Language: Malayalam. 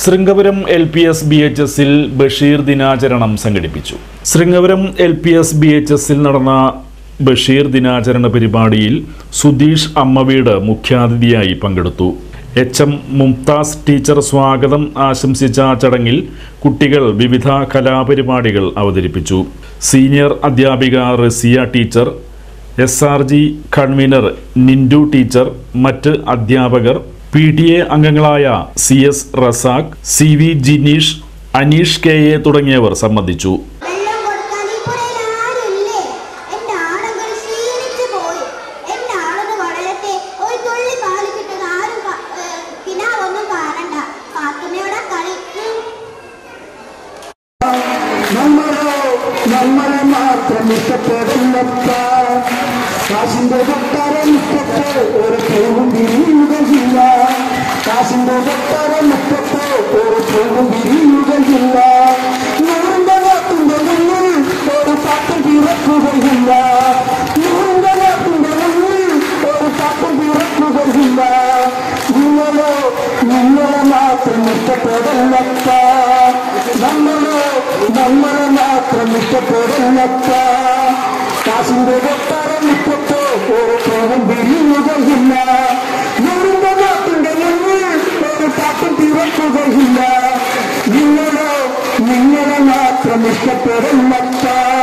ശൃംഗപുരം LPS BHSൽ ബഷീർ ദിനാചരണം സംഘടിപ്പിച്ചു. ശൃംഗപുരം LPS BHSൽ നടന്ന ബഷീർ ദിനാചരണ പരിപാടിയിൽ സുധീഷ് അമ്മവീട് മുഖ്യാതിഥിയായി പങ്കെടുത്തു. HM മുംതാസ് ടീച്ചർ സ്വാഗതം ആശംസിച്ച ചടങ്ങിൽ കുട്ടികൾ വിവിധ കലാപരിപാടികൾ അവതരിപ്പിച്ചു. സീനിയർ അധ്യാപിക Rasiya teacher, SRG convener Nindu teacher, മറ്റ് അധ്യാപകർ, PTA അംഗങ്ങളായ CS Razak, CV Jineesh, Aneesh KA തുടങ്ങിയവർ സംബന്ധിച്ചു. കാശിന്റെ കൊട്ടാരം മുറ്റത്ത് ഒരു പൂവും വിരിയുകയില്ല. കാശിന്റെ കൊട്ടാരം മുറ്റത്ത് ഒരു പൂവും വിരിയുകയില്ല. നൂറിന്റെ നാട്ടിന്റെ മുന്നിൽ ഒരു പാട്ടും പിറക്കുകയില്ല. നൂറിന്റെ നാട്ടിന്റെ മുന്നിൽ ഒരു പാട്ടും പിറക്കുകയില്ല. നിങ്ങളെ മാത്രം ഇഷ്ടപ്പെടലത്ത, നമ്മളെ മാത്രം ഇഷ്ടപ്പെടലത്ത. കാശിന്റെ കൊട്ടാരം മുറ്റത്ത് ഒരു പൂവും വിരിയുകയില്ല. നൂറിന്റെ നാട്ടിന്റെ മുന്നിൽ ഒരു പാട്ടും പിറക്കുകയില്ല. നിങ്ങളെ മാത്രം ഇഷ്ടപ്പെടലത്ത.